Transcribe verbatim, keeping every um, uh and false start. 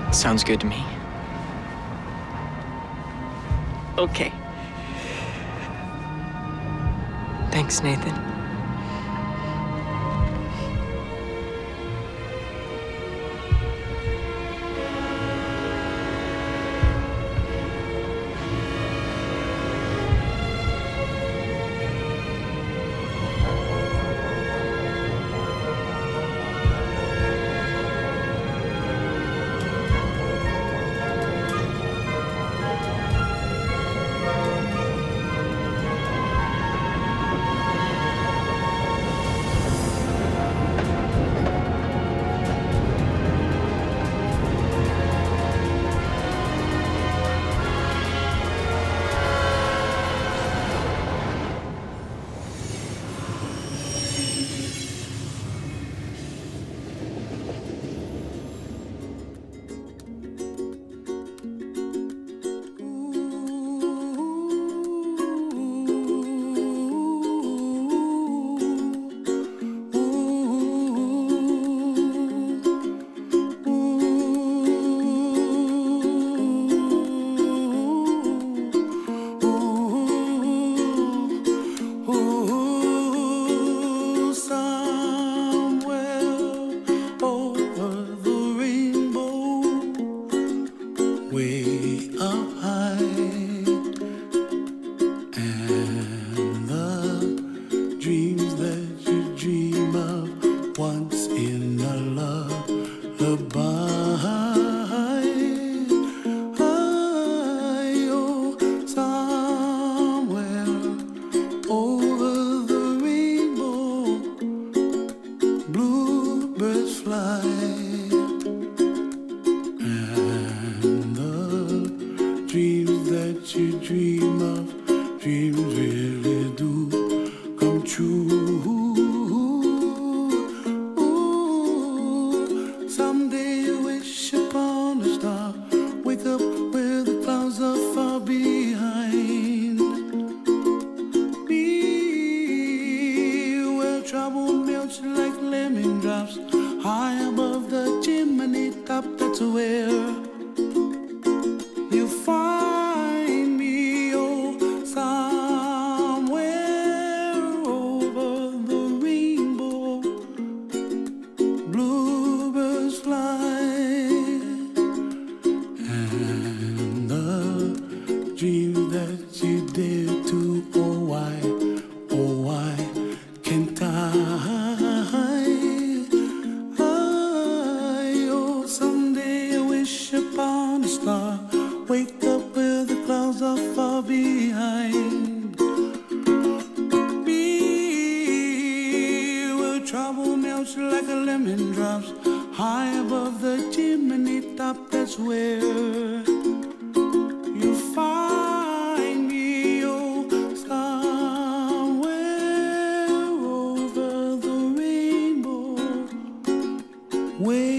Sounds good to me. Okay. Thanks, Nathan. Way up high, and the dreams that you dream of once in a lullaby. Oh, somewhere over the rainbow, bluebirds fly. Dreams that you dream of, dreams really do come true. Ooh, someday you wish upon a star, wake up where the clouds are far behind. Be where trouble melts like lemon drops, high above the chimney top, that's where you find me, oh, somewhere over the rainbow, bluebirds fly, and the dreams that you dare to, oh why, oh why can't I? I oh, someday I wish upon a star, wake up where the clouds are far behind. Be where trouble melts like a lemon drops, high above the chimney top, that's where you find me, oh, somewhere over the rainbow, way